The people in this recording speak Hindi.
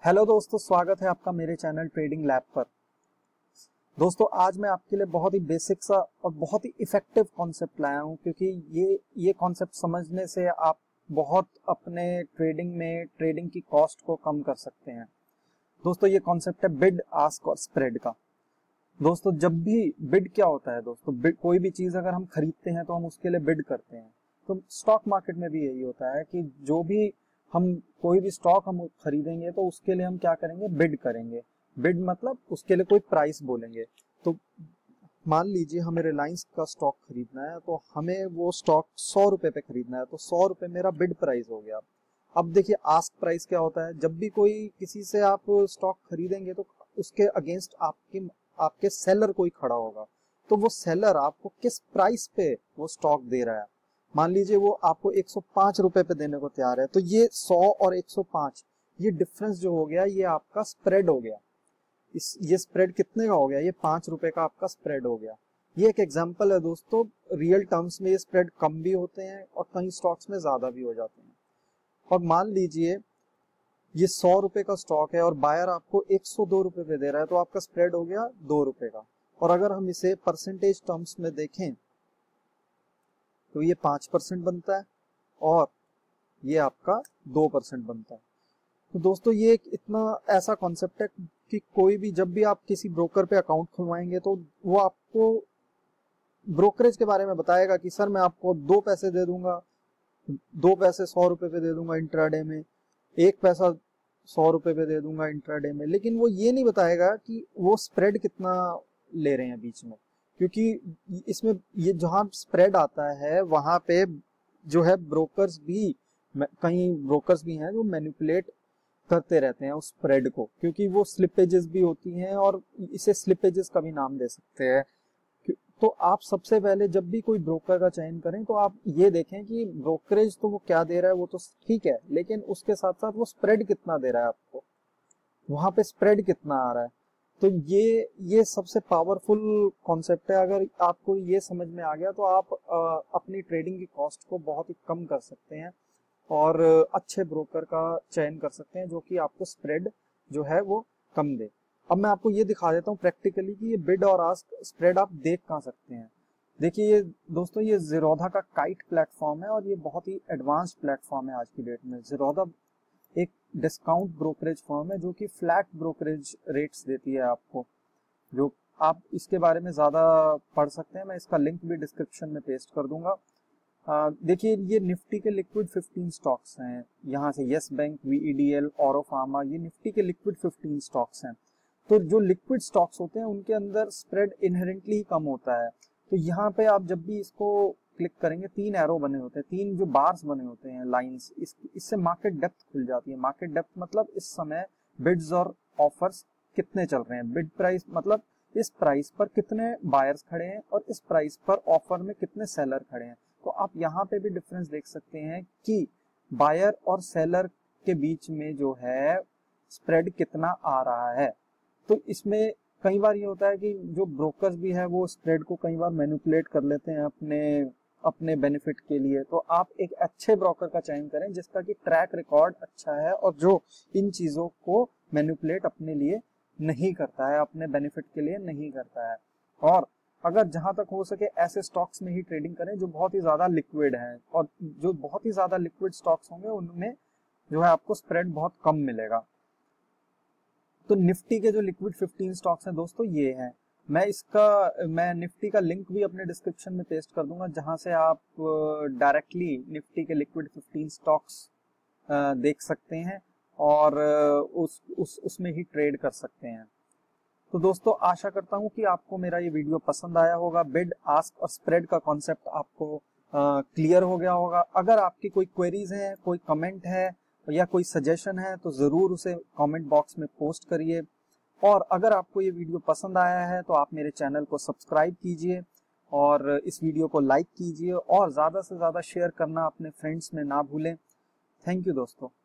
हेलो दोस्तों, स्वागत है आपका मेरे चैनल ट्रेडिंग लैब पर। दोस्तों, आज मैं आपके लिए बहुत ही बेसिक सा और बहुत ही इफेक्टिव कॉन्सेप्ट लाया हूं, क्योंकि ये कॉन्सेप्ट समझने से आप बहुत अपने ट्रेडिंग की कॉस्ट को कम कर सकते हैं। दोस्तों, ये कॉन्सेप्ट है बिड, आस्क और स्प्रेड का। दोस्तों, जब भी बिड क्या होता है दोस्तों, बिड कोई भी चीज अगर हम खरीदते हैं तो हम उसके लिए बिड करते हैं। तो स्टॉक मार्केट में भी यही होता है कि जो भी हम कोई भी स्टॉक हम खरीदेंगे तो उसके लिए हम क्या करेंगे, बिड करेंगे। बिड मतलब उसके लिए कोई प्राइस बोलेंगे। तो मान लीजिए हमें रिलायंस का स्टॉक खरीदना है, तो हमें वो स्टॉक 100 रुपए पे खरीदना है, तो 100 रुपए मेरा बिड प्राइस हो गया। अब देखिए, आस्क प्राइस क्या होता है। जब भी कोई किसी से आप स्टॉक खरीदेंगे तो उसके अगेंस्ट आपके सेलर कोई खड़ा होगा, तो वो सेलर आपको किस प्राइस पे वो स्टॉक दे रहा है। मान लीजिए वो आपको 105 रुपए पे देने को तैयार है, तो ये 100 और 105 ये डिफरेंस जो हो गया, ये आपका स्प्रेड हो गया। ये स्प्रेड कितने का हो गया, ये 5 रुपए का आपका स्प्रेड हो गया। ये एक एग्जांपल है दोस्तों। रियल टर्म्स में ये स्प्रेड कम भी होते हैं और कई स्टॉक्स में ज्यादा भी हो जाते हैं। और मान लीजिए ये 100 रुपए का स्टॉक है और बायर आपको 102 रुपए पे दे रहा है, तो आपका स्प्रेड हो गया 2 रुपए का। और अगर हम इसे परसेंटेज टर्म्स में देखें तो ये 5% बनता है और ये आपका 2% बनता है। तो दोस्तों, ये एक इतना ऐसा कॉन्सेप्ट है कि कोई भी जब भी आप किसी ब्रोकर पे अकाउंट खुलवाएंगे तो वो आपको ब्रोकरेज के बारे में बताएगा कि सर मैं आपको 2 पैसे दे दूंगा, 2 पैसे 100 रुपए पे दे दूंगा इंट्राडे में, 1 पैसा 100 रुपए पे दे दूंगा इंट्राडे में। लेकिन वो ये नहीं बताएगा कि वो स्प्रेड कितना ले रहे हैं बीच में, क्योंकि इसमें ये जहां स्प्रेड आता है वहां पे जो है ब्रोकर्स भी, कई ब्रोकर्स भी हैं जो मैनिपुलेट करते रहते हैं उस स्प्रेड को, क्योंकि वो स्लिपेजेस भी होती हैं और इसे स्लिपेजेस का भी नाम दे सकते हैं। तो आप सबसे पहले जब भी कोई ब्रोकर का चयन करें तो आप ये देखें कि ब्रोकरेज तो वो क्या दे रहा है, वो तो ठीक है, लेकिन उसके साथ साथ वो स्प्रेड कितना दे रहा है आपको, वहां पे स्प्रेड कितना आ रहा है। तो ये सबसे पावरफुल कॉन्सेप्ट है। अगर आपको ये समझ में आ गया तो आप अपनी ट्रेडिंग की कॉस्ट को बहुत ही कम कर सकते हैं और अच्छे ब्रोकर का चयन कर सकते हैं जो कि आपको स्प्रेड जो है वो कम दे। अब मैं आपको ये दिखा देता हूँ प्रैक्टिकली कि ये बिड और आस्क स्प्रेड आप देख कहाँ सकते हैं। देखिए ये दोस्तों, ये ज़ीरोधा का काइट प्लेटफॉर्म है और ये बहुत ही एडवांस प्लेटफॉर्म है आज की डेट में। ज़ीरोधा एक डिस्काउंट ब्रोकरेज फर्म है जो कि फ्लैट ब्रोकरेज रेट्स देती है आपको। जो आप इसके बारे में ज्यादा पढ़ सकते हैं, मैं इसका लिंक भी डिस्क्रिप्शन में पेस्ट कर दूंगा। देखिए, ये निफ्टी के लिक्विड 15 स्टॉक्स हैं। यहाँ से यस बैंक, वीईडीएल, औरो फार्मा, ये निफ्टी के लिक्विड 15 स्टॉक्स हैं। तो जो लिक्विड स्टॉक्स होते हैं उनके अंदर स्प्रेड इनहेरेंटली कम होता है। तो यहाँ पे आप जब भी इसको क्लिक करेंगे, 3 एरो बने होते हैं, 3 जो बार्स बने होते हैं, लाइंस, इससे मार्केट डेप्थ खुल जाती है। मार्केट डेप्थ मतलब इस समय बिड्स और ऑफर्स कितने चल रहे हैं। बिड प्राइस मतलब इस प्राइस पर कितने बायर्स खड़े हैं और इस प्राइस पर ऑफर में कितने सेलर खड़े हैं। तो आप यहाँ पे भी डिफरेंस देख सकते हैं कि बायर और सेलर के बीच में जो है स्प्रेड कितना आ रहा है। तो इसमें कई बार ये होता है कि जो ब्रोकर्स भी है वो स्प्रेड को कई बार मैनिपुलेट कर लेते हैं अपने बेनिफिट के लिए। तो आप एक अच्छे ब्रोकर का चयन करें जिसका कि ट्रैक रिकॉर्ड अच्छा है और जो इन चीजों को मैनिपुलेट अपने लिए नहीं करता है, अपने बेनिफिट के लिए नहीं करता है। और अगर जहां तक हो सके ऐसे स्टॉक्स में ही ट्रेडिंग करें जो बहुत ही ज्यादा लिक्विड है, और जो बहुत ही ज्यादा लिक्विड स्टॉक्स होंगे उनमें जो है आपको स्प्रेड बहुत कम मिलेगा। तो निफ्टी के जो लिक्विड 15 स्टॉक्स हैं दोस्तों, ये हैं। मैं निफ्टी का लिंक भी अपने डिस्क्रिप्शन में पेस्ट कर दूंगा, जहां से आप डायरेक्टली निफ्टी के लिक्विड 15 स्टॉक्स देख सकते हैं और उसमें ही ट्रेड कर सकते हैं। तो दोस्तों, आशा करता हूं कि आपको मेरा ये वीडियो पसंद आया होगा। बिड, आस्क और स्प्रेड का कॉन्सेप्ट आपको क्लियर हो गया होगा। अगर आपकी कोई क्वेरीज हैं, कोई कमेंट है या कोई सजेशन है तो जरूर उसे कमेंट बॉक्स में पोस्ट करिए। और अगर आपको ये वीडियो पसंद आया है तो आप मेरे चैनल को सब्सक्राइब कीजिए और इस वीडियो को लाइक कीजिए और ज्यादा से ज्यादा शेयर करना अपने फ्रेंड्स में ना भूलें। थैंक यू दोस्तों।